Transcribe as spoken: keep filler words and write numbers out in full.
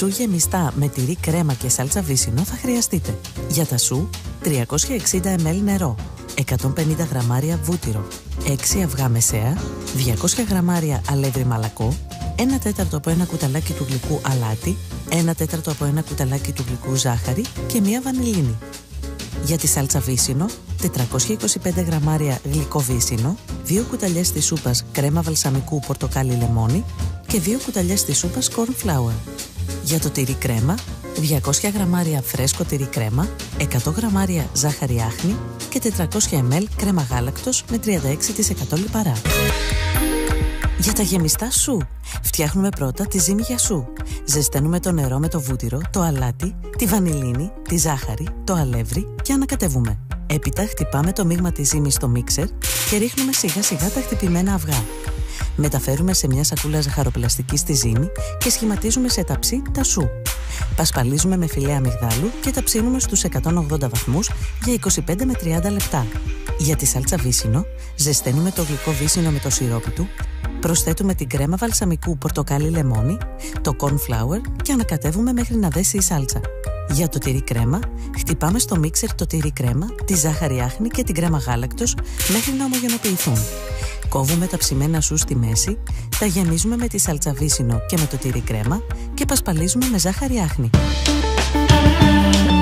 Σου γεμιστά με τυρί κρέμα και σάλτσα βύσσινο θα χρειαστείτε. Για τα σου, τριακόσια εξήντα μιλιλίτρα νερό, εκατόν πενήντα γραμμάρια βούτυρο, έξι αυγά μεσαία, διακόσια γραμμάρια αλεύρι μαλακό, ένα τέταρτο από ένα κουταλάκι του γλυκού αλάτι, ένα τέταρτο από ένα κουταλάκι του γλυκού ζάχαρη και μία βανιλίνη. Για τη σάλτσα βύσσινο, τετρακόσια είκοσι πέντε γραμμάρια γλυκό βύσσινο, δύο κουταλιές της σούπας κρέμα βαλσαμικού πορτοκάλι λεμόνι και δύο κουταλιές της σούπας corn flour. Για το τυρί κρέμα, διακόσια γραμμάρια φρέσκο τυρί κρέμα, εκατό γραμμάρια ζάχαρη άχνη και τετρακόσια μιλιλίτρα κρέμα γάλακτος με τριάντα έξι τοις εκατό λιπαρά. Για τα γεμιστά σου, φτιάχνουμε πρώτα τη ζύμη για σου. Ζεσταίνουμε το νερό με το βούτυρο, το αλάτι, τη βανιλίνη, τη ζάχαρη, το αλεύρι και ανακατεύουμε. Έπειτα χτυπάμε το μείγμα της ζύμης στο μίξερ και ρίχνουμε σιγά σιγά τα χτυπημένα αυγά. Μεταφέρουμε σε μια σακούλα ζαχαροπλαστική στη ζύμη και σχηματίζουμε σε ταψί τα σου. Πασπαλίζουμε με φιλέ αμυγδάλου και τα ψήνουμε στους εκατόν ογδόντα βαθμούς για είκοσι πέντε με τριάντα λεπτά. Για τη σάλτσα βύσσινο, ζεσταίνουμε το γλυκό βύσσινο με το σιρόπι του, προσθέτουμε την κρέμα βαλσαμικού πορτοκάλι λεμόνι, το corn flour και ανακατεύουμε μέχρι να δέσει η σάλτσα. Για το τυρί κρέμα, χτυπάμε στο μίξερ το τυρί κρέμα, τη ζάχαρη άχνη και την κρέμα γάλακτος μέχρι να ομογενοποιηθούν. Κόβουμε τα ψημένα σου στη μέση, τα γεμίζουμε με τη σάλτσα βύσσινο και με το τυρί κρέμα και πασπαλίζουμε με ζάχαρη άχνη.